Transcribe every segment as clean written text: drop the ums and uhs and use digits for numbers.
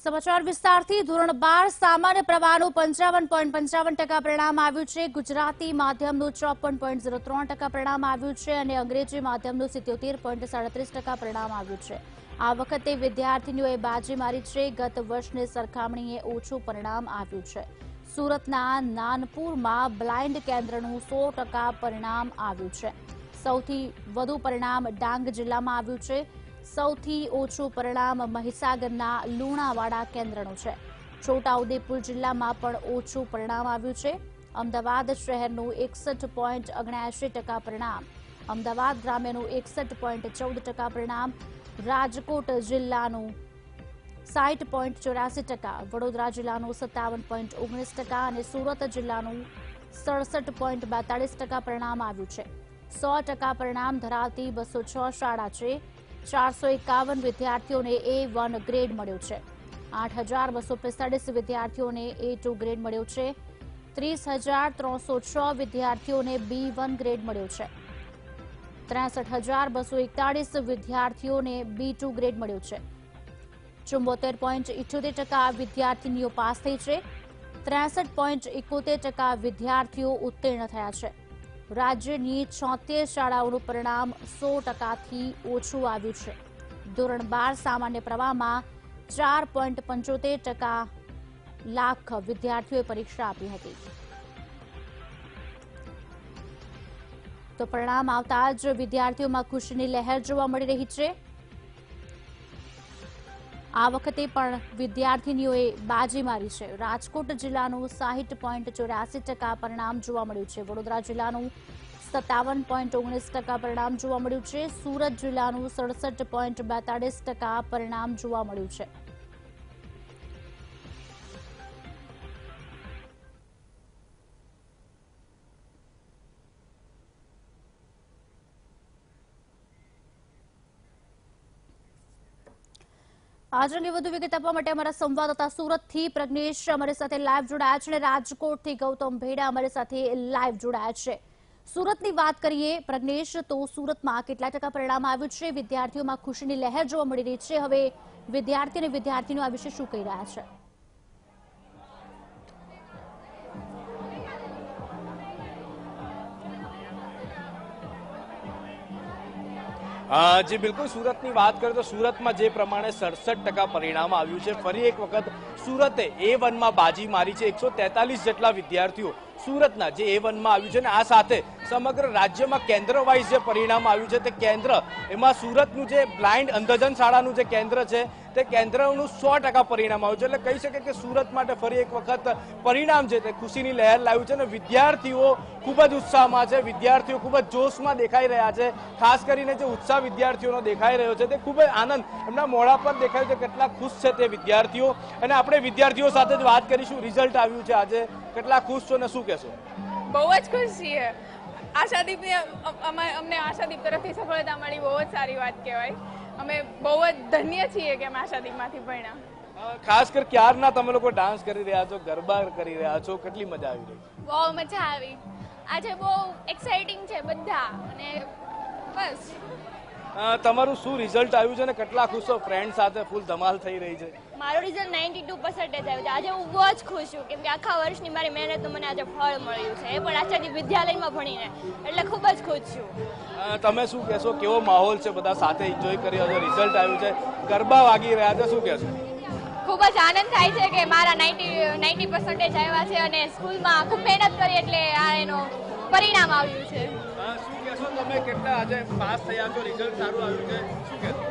સમાચાર વિસ્તારથી ધોરણ 12 સામાન્ય પ્રવાહનું 55.55% પરિણામ આવ્યું છે। ગુજરાતી માધ્યમનું 54.03% પરિણામ આવ્યું છે અને અંગ્રેજી માધ્યમનું 77.37% પરિણામ આવ્યું છે। આ વખતે વિદ્યાર્થીઓએ બાજી મારી છે। ગત વર્ષની સરખામણીએ ઓછું પરિણામ આવ્યું છે। સુરતના નાનપુરમાં બ્લાઇન્ડ કેન્દ્રનું 100% પરિણામ આવ્યું છે। સૌથી વધુ પરિણામ ડાંગ જિલ્લામાં આવ્યું છે। સૌથી ઓછું પરિણામ મહીસાગરના લુણાવાડા કેન્દ્રનું છે। છોટાઉદેપુર જિલ્લામાં પણ ઓછું પરિણામ આવ્યું છે। અમદાવાદ શહેરનું 61.79% પરિણામ, અમદાવાદ ગ્રામ્યનું 61.14% પરિણામ, રાજકોટ જિલ્લાનું 60.84%, વડોદરા જિલ્લાનું 57.19% અને સુરત જિલ્લાનું 67.42% પરિણામ આવ્યું છે। 100% પરિણામ ધરાવતી 206 શાળા છે। 451 વિદ્યાર્થીઓને A1 ગ્રેડ મળ્યો છે। 8,245 વિદ્યાર્થીઓને A2 ગ્રેડ મળ્યો છે। 30,306 વિદ્યાર્થીઓને B1 ગ્રેડ મળ્યો છે। 63,241 વિદ્યાર્થીઓને B2 ગ્રેડ મળ્યો છે। 74.78% વિદ્યાર્થીનીઓ પાસ થઈ છે। 63.71% વિદ્યાર્થીઓ ઉત્તીર્ણ થયા છે। રાજ્યની 76 શાળાઓનું પરિણામ 100%થી ઓછું આવ્યું છે। ધોરણ 12 સામાન્ય પ્રવાહમાં 4.75% લાખ વિદ્યાર્થીઓએ પરીક્ષા આપી હતી। તો પરિણામ આવતા જ વિદ્યાર્થીઓમાં ખુશીની લહેર જોવા મળી રહી છે। આ વખતે પણ વિદ્યાર્થીનીઓએ બાજી મારી છે। રાજકોટ જિલ્લાનું 60.84% પરિણામ જોવા મળ્યું છે। વડોદરા જિલ્લાનું 57.19% પરિણામ જોવા મળ્યું છે। સુરત જિલ્લાનું 67.42% પરિણામ જોવા મળ્યું છે। आज अंगे વધુ વિગત આપવા માટે અમારા સંવાદદાતા સુરતથી પ્રજ્ઞેશ અમારી સાથે લાઈવ જોડાયા છે અને રાજકોટથી ગૌતમ ભેડા અમારી સાથે લાઈવ જોડાયા છે। સુરતની વાત કરીએ પ્રજ્ઞેશ, તો સુરતમાં કેટલા ટકા પરિણામ આવ્યું છે? વિદ્યાર્થીઓમાં ખુશીની લહેર જોવા મળી રહી છે। હવે વિદ્યાર્થી અને વિદ્યાર્થીઓ આ વિશે શું કહી રહ્યા છે? जी बिल्कुल, सूरत की बात करें तो सूरत में जे प्रमाणे 67% परिणाम आव्યું છે। फरी एक वखत सूरते A1 में बाजी मारी है। 143 જેટલા વિદ્યાર્થીઓ सूरतना जे A1 में आव्યું છે ને આ સાથે સમગ્ર રાજ્યમાં કેન્દ્ર વાઇઝ જે પરિણામ આવ્યું છે તે કેન્દ્ર એમાં સુરતનું જે બ્લાઇન્ડ અંધજન શાળાનું જે કેન્દ્ર છે તે કેન્દ્રનું 100% પરિણામ આવ્યું છે। એટલે કહી શકે કે સુરત માટે ફરી એક વખત પરિણામ છે તે ખુશીની લહેર લાવ્યું છે અને વિદ્યાર્થીઓ ખૂબ જ ઉત્સાહમાં છે। વિદ્યાર્થીઓ ખૂબ જ જોશમાં દેખાઈ રહ્યા છે। ખાસ કરીને જે ઉત્સાહ વિદ્યાર્થીઓનો દેખાઈ રહ્યો છે તે ખૂબ જ આનંદ એમના મોઢા પર દેખાયું છે। કેટલા ખુશ છે તે વિદ્યાર્થીઓ, અને આપણે વિદ્યાર્થીઓ સાથે જ વાત કરીશું। રિઝલ્ટ આવ્યું છે આજે, કેટલા ખુશ છો ને શું કહેશો? બહુ જ ખુશ છીએ। આશાદીપને અમને આશાદીપ તરફથી સફળતા મળી, બહુ જ સારી વાત કહેવાય। અમે બહુ જ ધન્ય છીએ કે અમે આશાદીપમાંથી ભણ્યા। ખાસ કર ક્યારના તમે લોકો ડાન્સ કરી રહ્યા છો, ગરબા કરી રહ્યા છો, કેટલી મજા આવી રહી? બહુ મજા આવી। આજે બહુ એક્સાઇટિંગ છે બધા, અને બસ। તમારું શું રિઝલ્ટ આવ્યું છે ને કેટલા ખુશ છો? ફ્રેન્ડ સાથે ફૂલ ધમાલ થઈ રહી છે। મારું રિઝલ્ટ 92% આવ્યું છે। આજે હું બહુ જ ખુશ છું કેમ કે આખા વર્ષની મારી મહેનતનું મને આજે ફળ મળ્યું છે, એ પણ આચાર્ય વિદ્યાલયમાં ભણીને, એટલે ખૂબ જ ખુશ છું। તમે શું કહેશો? કેવો માહોલ છે? બધા સાથે એન્જોય કરી રહ્યો છો, રિઝલ્ટ આવ્યું છે, ગરબા વાગી રહ્યા છે, શું કહેશો? ખૂબ જ આનંદ થાય છે કે મારા 90% આવ્યા છે અને સ્કૂલમાં ખૂબ મહેનત કરી એટલે આ એનું પરિણામ આવ્યું છે। શું કહેશો તમે? કેટલા આજે પાસ થયા છો, રિઝલ્ટ સારું આવ્યું છે, શું કહેશો?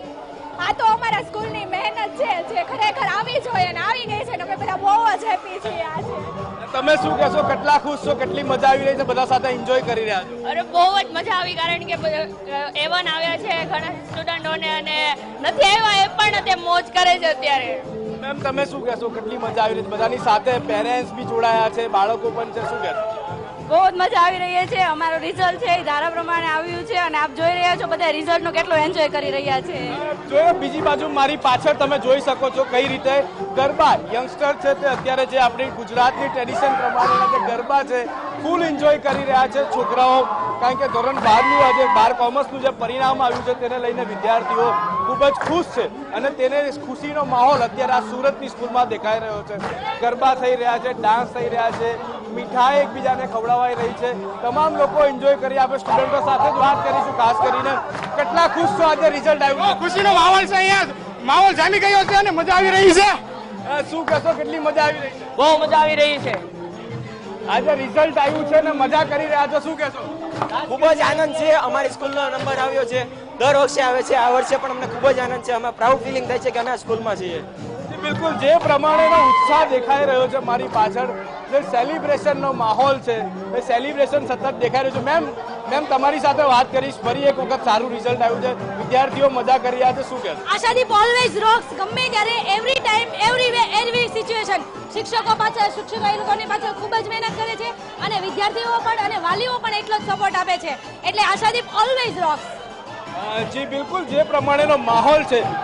આ તો અમારા સ્કૂલની મહેનત છે જે ખરેખર આવી જોઈએ અને આવી ગઈ છે, અમે બધા બહુ જ હેપી છીએ આજે। તમે શું કહેશો? કેટલા ખુશ છો? કેટલી મજા આવી રહી છે? બધા સાથે એન્જોય કરી રહ્યા છો? અરે બહુ જ મજા આવી, કારણ કે A1 આવ્યા છે ઘણા સ્ટુડન્ટોને, અને નથી આવ્યા એ પણ તે મોજ કરે છે અત્યારે। મેમ તમે શું કહેશો? કેટલી મજા આવી રહી છે? બધાની સાથે પેરેન્ટ્સ બી જોડાયા છે, બાળકો પણ છે, શું કહેશો? બહુ જ મજા આવી રહી છે. અમારું રિઝલ્ટ છે એ ધારા પ્રમાણે આવ્યું છે અને આપ જોઈ રહ્યા છો બધા રિઝલ્ટનો કેટલો એન્જોય કરી રહ્યા છે. જો બીજી બાજુ મારી પાછળ તમે જોઈ શકો છો કઈ રીતે ગરબા યંગસ્ટર છે તે અત્યારે જે આપણી ગુજરાતની ટ્રેડિશન પ્રમાણેના જે ગરબા છે ફૂલ એન્જોય કરી રહ્યા છે છોકરાઓ. કારણ કે ધોરણ 12નું આજે 12 કોમર્સનું જે પરિણામ આવ્યું છે તેને લઈને વિદ્યાર્થીઓ ખૂબ જ ખુશ છે અને તેને ખુશીનો માહોલ અત્યારે આ સુરતની સ્કૂલમાં દેખાઈ રહ્યો છે. ગરબા થઈ રહ્યા છે, ડાન્સ થઈ રહ્યા છે, મીઠાઈ એકબીજાને ખવડાવાઈ રહી છે. તમામ લોકો એન્જોય કરી. આપણે સ્ટુડન્ટો સાથે જ વાત કરીશું ખાસ કરીને કેટલા ખુશ છો આજે રિઝલ્ટ આવ્યું. ખુશીનો માહોલ છે, અહીંયા માહોલ જામી ગયો છે અને મજા આવી રહી છે. શું કહેશો, કેટલી મજા આવી રહી છે? બહુ મજા આવી રહી છે. આજે રિઝલ્ટ આવ્યું છે ને મજા કરી રહ્યા છો, શું કહેશો? ખૂબ જ આનંદ છે. અમારી સ્કૂલનો નંબર આવ્યો છે, દર વર્ષે આવે છે, આ વર્ષે પણ અમને ખૂબ જ આનંદ છે. અમે પ્રાઉડ ફિલિંગ થાય છે કે અમે આ સ્કૂલમાં છીએ. બિલકુલ જે પ્રમાણેનો ઉત્સાહ દેખાઈ રહ્યો છે મારી પાછળ, જે સેલિબ્રેશનનો માહોલ છે એ સેલિબ્રેશન સતત દેખાઈ રહ્યું છે. મેમ તમારી સાથે વાત કરીશ. ફરી એક વખત સારું રિઝલ્ટ આવ્યું છે, વિદ્યાર્થીઓ મજા કરી રહ્યા છે, શું કહેશો? Ashadeep always rocks. ગમે ત્યારે every time every way every situation. શિક્ષકો એ લોકોની પાછળ ખૂબ જ મહેનત કરે છે અને વિદ્યાર્થીઓ પણ અને વાલીઓ પણ એટલો જ સપોર્ટ આપે છે. એટલે આશાદીપ ઓલવેઝ રોક્સ. જી બિલકુલ જે પ્રમાણેનો માહોલ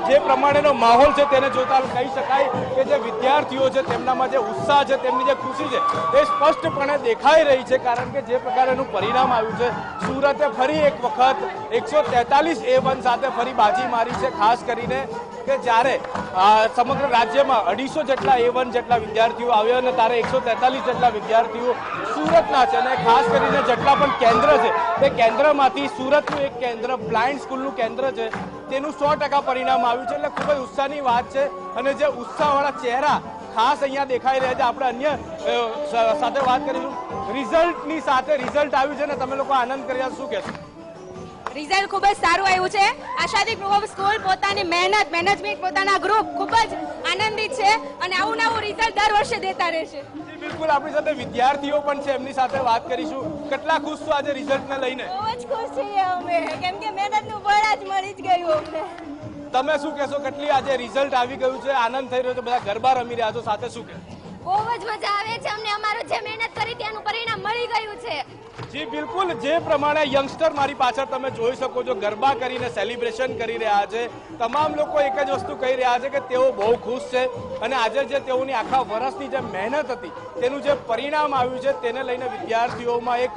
છે તેને જોતા કહી શકાય કે જે વિદ્યાર્થીઓ છે તેમનામાં જે ઉત્સાહ છે, તેમની જે ખુશી છે તે સ્પષ્ટપણે દેખાઈ રહી છે. કારણ કે જે પ્રકારનું પરિણામ આવ્યું છે, સુરતે ફરી એક વખત 143 A1 સાથે ફરી બાજી મારી છે. ખાસ કરીને કે જ્યારે સમગ્ર રાજ્યમાં 250 જેટલા A1 જેટલા વિદ્યાર્થીઓ આવ્યા અને તારે 143 જેટલા વિદ્યાર્થીઓ સુરતના છે. અને ખાસ કરીને જેટલા પણ કેન્દ્ર છે તે કેન્દ્રમાંથી સુરતનું એક કેન્દ્ર બ્લાઇન્ડ સ્કૂલનું કેન્દ્ર છે તેનું 100% પરિણામ આવ્યું છે. એટલે ખૂબ જ ઉત્સાહની વાત છે અને જે ઉત્સાહવાળા ચહેરા ખાસ અહીંયા દેખાઈ રહ્યા છે. આપણે અન્ય સાથે વાત કરીશું. રિઝલ્ટની સાથે રિઝલ્ટ આવ્યું છે ને તમે લોકો આનંદ કર્યા, શું કહેશો? રિઝલ્ટ ખૂબ જ સારું આવ્યું છે. આશાદીપ સ્કૂલ પોતાની મહેનત મેનેજમેન્ટ પોતાના ગ્રુપ ખૂબ જ આનંદિત છે અને આવું નવું રિઝલ્ટ દર વર્ષે દેતા રહેશે. બિલકુલ આપણી સાથે વિદ્યાર્થીઓ પણ છે, એમની સાથે વાત કરીશું. કેટલા ખુશ છો આજે રિઝલ્ટને લઈને? બહુ જ ખુશ છીએ અમે, કેમ કે મહેનતનું ફળ આજ મળી જ ગયું અમને. તમે શું કહેશો, કેટલી આજે રિઝલ્ટ આવી ગયું છે, આનંદ થઈ રહ્યો છે, બધા ગરબા રમી રહ્યા છો, સાથે શું કહેશો? બહુ જ મજા આવે છે અમને. અમારું જે મહેનત કરી તેનું પરિણામ મળી ગયું છે. જી બિલકુલ જે પ્રમાણે યંગસ્ટર મારી પાછળ તમે જોઈ શકો છો ગરબા કરીને સેલિબ્રેશન કરી રહ્યા છે. તમામ લોકો એક જ વસ્તુ કહી રહ્યા છે કે તેઓ બહુ ખુશ છે અને આજે જે તેઓની આખા વર્ષની જે મહેનત હતી તેનું જે પરિણામ આવ્યું છે તેને લઈને વિદ્યાર્થીઓમાં એક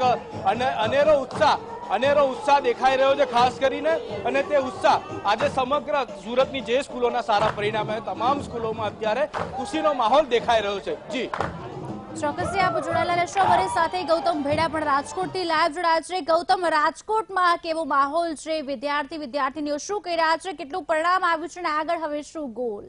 અનેરો ઉત્સાહ દેખાઈ રહ્યો છે ખાસ કરીને. અને તે ઉત્સાહ આજે સમગ્ર સુરતની જે સ્કૂલોના સારા પરિણામ આવે તમામ સ્કૂલોમાં અત્યારે ખુશીનો માહોલ દેખાઈ રહ્યો છે. જી ચોક્કસથી આપ જોડાયેલા રહેશો. અમારી સાથે ગૌતમ ભેડા પણ રાજકોટથી લાઈવ જોડાયા છે. ગૌતમ, રાજકોટમાં કેવો માહોલ છે? વિદ્યાર્થીનીઓ શું કહી રહ્યા છે? કેટલું પરિણામ આવ્યું છે અને આગળ હવે શું ગોલ?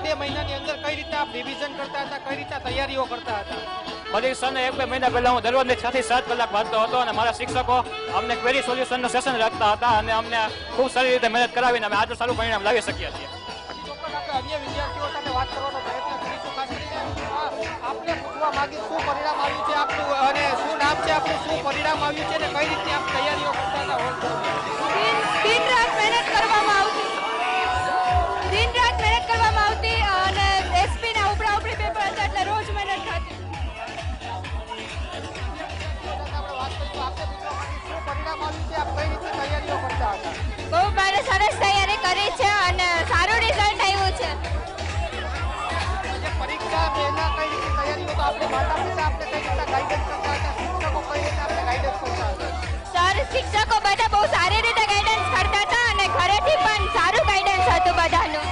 2 મહિનાની અંદર કઈ રીતે આપ રિવિઝન કરતા હતા, કઈ રીતે તૈયારીઓ કરતા હતા? પરીક્ષાને 1-2 મહિના પહેલા હું દરરોજ 6 થી 7 કલાક વાંચતો હતો અને મારા શિક્ષકો અમને ક્વેરી સોલ્યુશનનું સેશન રાખતા હતા અને અમને ખૂબ સારી રીતે મહેનત કરાવીને અમે આજે સારું પરિણામ લાવી શક્યા છીએ. અન્ય વિદ્યાર્થીઓ સાથે વાત કરવાનો પ્રયત્ન કરીશું. ખાસ કરીને આપને પૂછવા માંગીશ શું પરિણામ આવ્યું છે આપનું અને શું નામ છે આપનું, શું પરિણામ આવ્યું છે અને કઈ રીતે આપ તૈયારીઓ કરતા હતા? દિન રાત મહેનત કરવામાં આવતી અને એસપી ના ઉપરા ઉપરી પેપર હતા એટલે રોજ મહેનત થતી. બહુ મારે સરસ તૈયારી કરી છે અને સારું રિઝલ્ટ આવ્યું છે. પરીક્ષા પહેલા કઈ રીતે તૈયારીઓ તો આપણે માતા પિતા આપણે કઈ રીતે ગાઈડન્સ કરતા હતા, શિક્ષકો કઈ રીતે આપણે ગાઈડન્સ કરતા હતા? સર શિક્ષકો બધા બહુ સારી રીતે ગાઈડન્સ કરતા હતા અને ઘરેથી પણ સારું ગાઈડન્સ હતું બધાનું.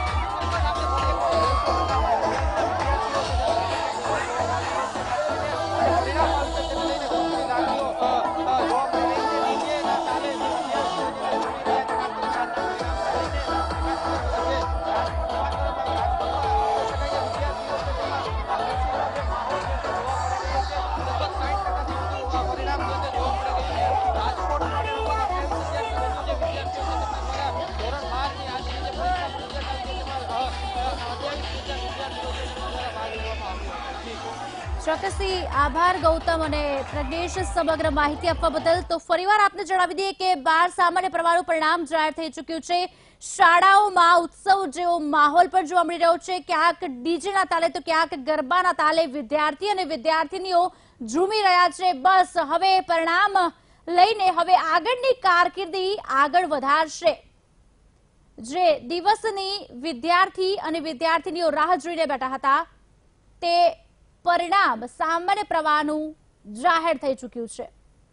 ચોક્કસથી આભાર ગૌતમ અને પ્રજ્ઞેશ સમગ્ર માહિતી આપવા બદલ. તો ફરીવાર આપને જણાવી દઈએ કે 12 સામાન્ય પ્રવાહનું પરિણામ જાહેર થઈ ચૂક્યું છે. શાળાઓમાં ઉત્સવ જેવો માહોલ પણ જોવા મળી રહ્યો છે. ક્યાંક ડીજેના તાલે તો ક્યાંક ગરબાના તાલે વિદ્યાર્થી અને વિદ્યાર્થીનીઓ ઝૂમી રહ્યા છે. બસ હવે પરિણામ લઈને હવે આગળની કારકિર્દી આગળ વધારશે. જે દિવસની વિદ્યાર્થી અને વિદ્યાર્થીનીઓ રાહ જોઈને બેઠા હતા તે પરિણામ સામાન્ય પ્રવાહનું જાહેર થઈ ચૂક્યું છે.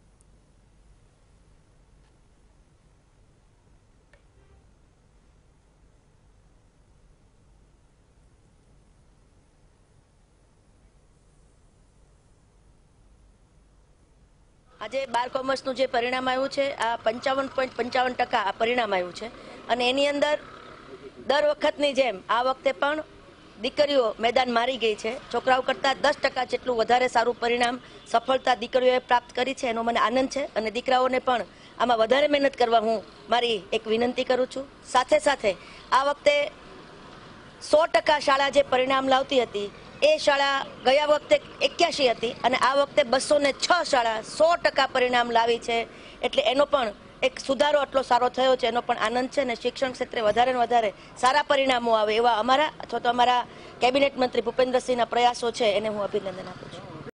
આજે 12 કોમર્સનું જે પરિણામ આવ્યું છે આ 55.55% આ પરિણામ આવ્યું છે અને એની અંદર દર વખતની જેમ આ વખતે પણ દીકરીઓ મેદાન મારી ગઈ છે. છોકરાઓ કરતાં 10% જેટલું વધારે સારું પરિણામ સફળતા દીકરીઓએ પ્રાપ્ત કરી છે એનો મને આનંદ છે અને દીકરાઓને પણ આમાં વધારે મહેનત કરવા હું મારી એક વિનંતી કરું છું. સાથે સાથે આ વખતે 100% શાળા જે પરિણામ લાવતી હતી એ શાળા ગયા વખતે 81 હતી અને આ વખતે 206 શાળા 100% પરિણામ લાવી છે. એટલે એનો પણ એક સુધારો આટલો સારો થયો છે એનો પણ આનંદ છે અને શિક્ષણ ક્ષેત્રે વધારે ને વધારે સારા પરિણામો આવે એવા અમારા અથવા તો અમારા કેબિનેટ મંત્રી ભૂપેન્દ્રસિંહના પ્રયાસો છે એને હું અભિનંદન આપું છું.